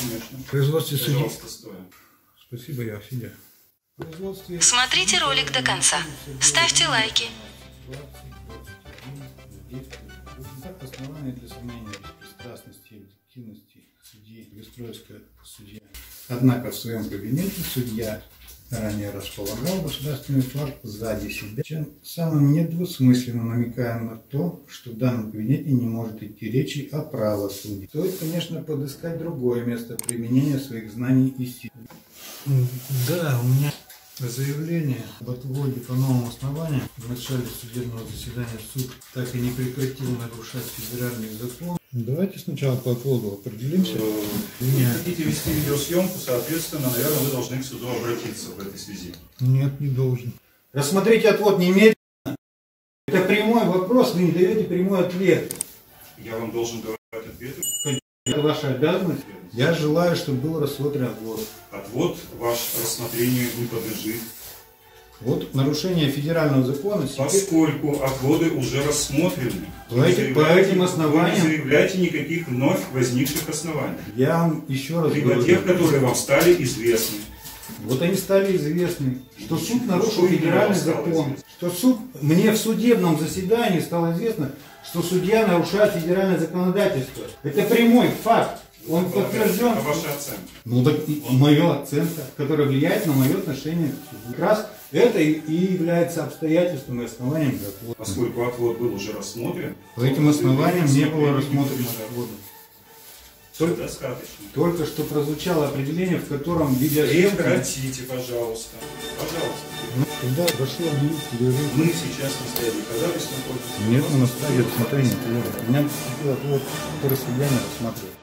конечно. В производстве судьи. Пожалуйста, стоя. Спасибо, я сидя. Смотрите ролик до конца. Ставьте лайки. Так, основания для сомнения беспристрастности и объективности судьи Бестроевская судья. Однако в своем кабинете судья ранее располагал государственный флаг сзади себя, чем самым недвусмысленно намекая на то, что в данном кабинете не может идти речи о правосудии. Стоит, конечно, подыскать другое место применения своих знаний и сил. Да, у меня заявление об отводе по новым основаниям. В начале судебного заседания суд так и не прекратил нарушать федеральный закон. Давайте сначала по отводу определимся. Вы хотите вести видеосъемку, соответственно, наверное, вы должны к суду обратиться в этой связи. Нет, не должен. Рассмотрите отвод немедленно. Это прямой вопрос, вы не даете прямой ответ. Я вам должен давать ответы. Это ваша обязанность. Я желаю, чтобы был рассмотрен отвод. Отвод ваш рассмотрению не подлежит. Вот нарушение федерального закона. Поскольку отводы уже рассмотрены, по этим основаниям вы не заявляете никаких вновь возникших оснований. Я вам еще раз либо говорю. тех, которые вам стали известны. Вот они стали известны, что суд нарушил федеральный закон. Что суд, мне в судебном заседании стало известно, что судья нарушает федеральное законодательство. Это прямой факт. Он подтвержден. А ваша оценка? Ну так моя оценка, которая влияет на мое отношение к суду. Как раз это и является обстоятельством и основанием для отвода. Поскольку отвод был уже рассмотрен. По этим основаниям не было рассмотрено отвода. Достаточно. Только что прозвучало определение, в котором видеосъемка... Прекратите, пожалуйста. Пожалуйста. Ну, когда дошло Мы сейчас на стадии, когда вы находитесь? Нет, у нас стадия рассмотрения. У меня отвод, который судья не рассматривает.